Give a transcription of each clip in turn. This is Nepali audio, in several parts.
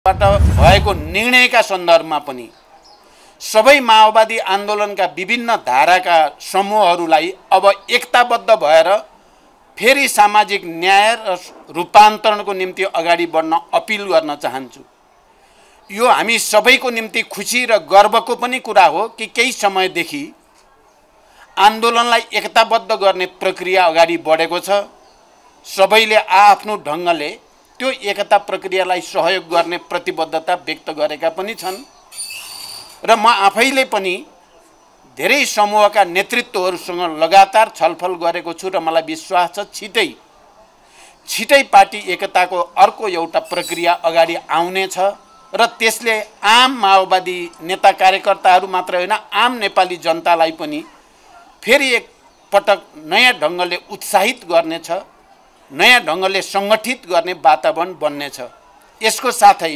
बाट भएको निर्णयका सन्दर्भमा पनि सबै माओवादी आन्दोलनका विभिन्न धाराका समूहहरूलाई अब एकताबद्ध भएर फेरि सामाजिक न्याय र रूपान्तरणको निम्ति अगाडि बढ्न अपिल गर्न चाहन्छु। यो हामी सबैको निम्ति खुसी र गर्वको पनि कुरा हो कि केही समयदेखि आन्दोलनलाई एकताबद्ध गर्ने प्रक्रिया अगाडि बढेको छ। सबैले आफ्नो ढङ्गले त्यो एकता प्रक्रियालाई सहयोग गर्ने प्रतिबद्धता व्यक्त गरेका पनि छन् र म आफैले पनि धेरै समूहका नेतृत्वहरूसँग लगातार छलफल गरेको छु र मलाई विश्वास छ छिटै पार्टी एकताको अर्को एउटा प्रक्रिया अगाडि आउनेछ र त्यसले आम माओवादी नेता कार्यकर्ताहरू मात्र होइन आम नेपाली जनतालाई पनि फेरि एक पटक नयाँ ढङ्गले उत्साहित गर्नेछ, नयाँ ढङ्गले सङ्गठित गर्ने वातावरण बन्नेछ। यसको साथै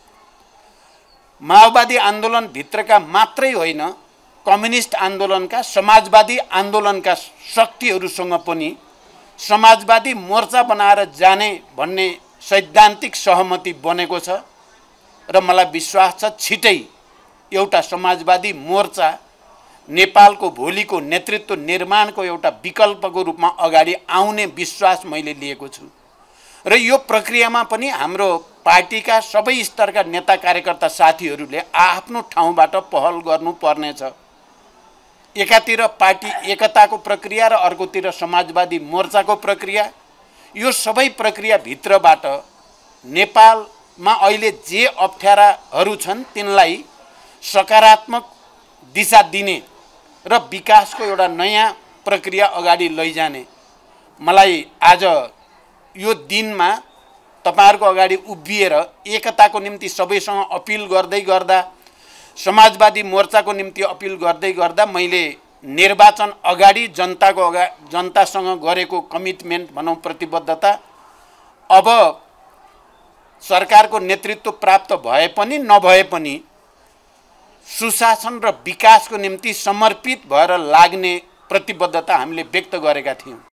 माओवादी आन्दोलन भित्रका मात्रै होइन कम्युनिस्ट आन्दोलनका समाजवादी आन्दोलनका शक्तिहरूसँग पनि समाजवादी मोर्चा बनाएर जाने भन्ने सैद्धान्तिक सहमति बनेको छ र मलाई विश्वास छ छिटै एउटा समाजवादी मोर्चा नेपालको भोलिको नेतृत्व निर्माणको एउटा विकल्पको रूपमा अगाडि आउने विश्वास मैले लिएको छु र यो प्रक्रियामा पनि हाम्रो पार्टीका सबै स्तरका नेता कार्यकर्ता साथीहरूले आफ्नो ठाउँबाट पहल गर्नुपर्नेछ। एकातिर पार्टी एकताको प्रक्रिया र अर्कोतिर समाजवादी मोर्चाको प्रक्रिया, यो सबै प्रक्रिया भित्रबाट नेपालमा अहिले जे अप्ठ्याराहरू छन् तिनलाई सकारात्मक दिशा दिने र विकासको एउटा नयाँ प्रक्रिया अगाडि लैजाने मलाई आज यो दिनमा तपाईहरुको अगाडि उभिएर एकताको निम्ति सबैसँग अपिल गर्दै गर्दा समाजवादी मोर्चाको निम्ति अपिल गर्दै गर्दा मैले निर्वाचन अगाडि जनतासँग गरेको कमिटमेन्ट भनौं प्रतिबद्धता अब सरकारको नेतृत्व प्राप्त भए पनि नभए पनि सुशासन र विकासको निम्ति समर्पित भएर लाग्ने प्रतिबद्धता हामीले व्यक्त गरेका थियौं।